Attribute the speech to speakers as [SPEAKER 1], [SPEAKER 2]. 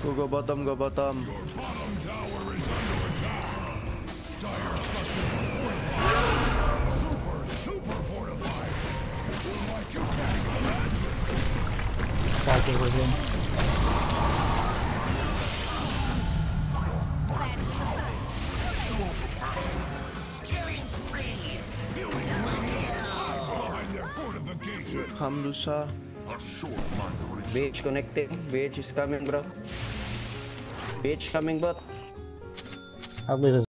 [SPEAKER 1] Go bottom, go bottom.
[SPEAKER 2] Your bottom tower is under attack. Dire structures super fortified. Like you can't imagine.
[SPEAKER 3] Fight over him.
[SPEAKER 4] Killing spree.
[SPEAKER 2] Behind their fortification.
[SPEAKER 1] Hamlusa.
[SPEAKER 2] A short migration.
[SPEAKER 5] BH connecting. BH is coming, bro. BH coming, bot.
[SPEAKER 3] I'll lead us.